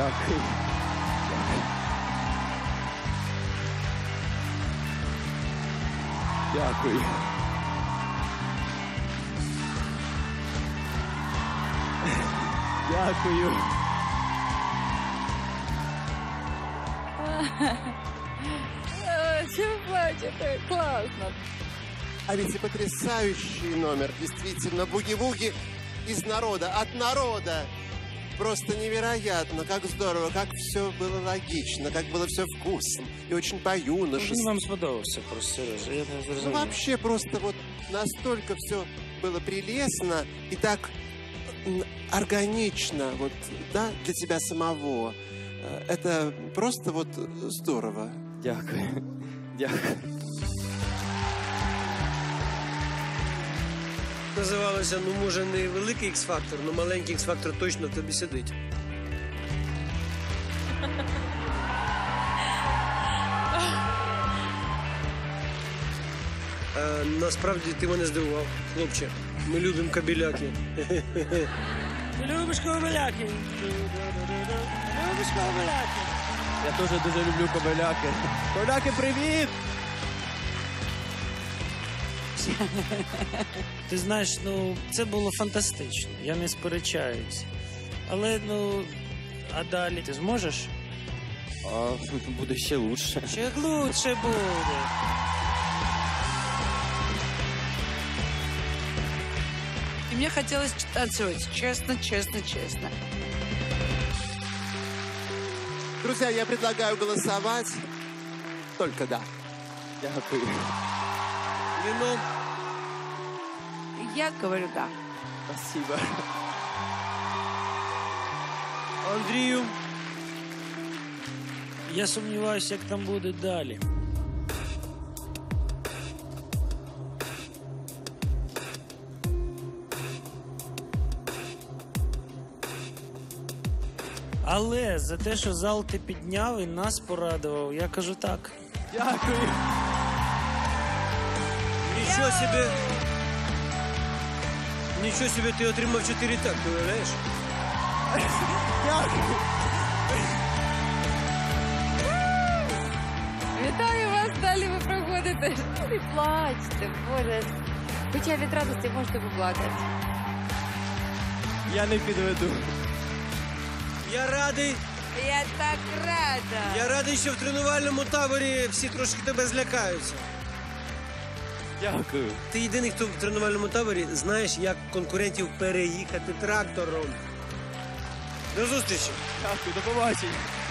Дякую. Дякую. Дякую. Чего плачете? Классно. А ведь и потрясающий номер, действительно, буги-вуги из народа, от народа. Просто невероятно, как здорово, как все было логично, как было все вкусно и очень по-юношески. Мені вам сподобався просто, Сережа, я не Ну, зрозумів. вообще просто вот настолько все было прелестно и так органично, вот, да, для тебя самого. Это просто вот здорово. Дякую. Дякую. Називалося, ну, може, не великий X-фактор, але маленький X-фактор точно в тобі сидить. Насправді ти мене здивував, хлопче. Ми любимо кабеляки. Любиш кабеляки? Любиш кабеляки? Я теж дуже люблю кобеляки. Кобеляки, привіт! Ти знаєш, ну, це було фантастично, я не сперечаюсь. Але, ну, а далі ти зможеш? А, буде ще лучше. Ще лучше буде. И мне хотелось танцевать. Честно, честно, честно. Друзья, я предлагаю голосовать только да. Дякую. Віно. Я говорю да. Спасибо. Андрію. Я сумніваюся, як там буде далі. Але за те, що зал ти підняв і нас порадував, я кажу так. Дякую. Нічого собі. Нічого собі, ти отримав 4 так, ти уявляєш? Дякую. Вітаю вас, далі ви проходите. Не плачте, Боже. Хоча від радості можете поплакати. Я не підведу. Я радий. Я так рада. Я радий, що в тренувальному таборі всі трошки тебе злякаються. Дякую. Ти єдиний, хто в тренувальному таборі знаєш, як конкурентів переїхати трактором. До зустрічі. Дякую, до побачення.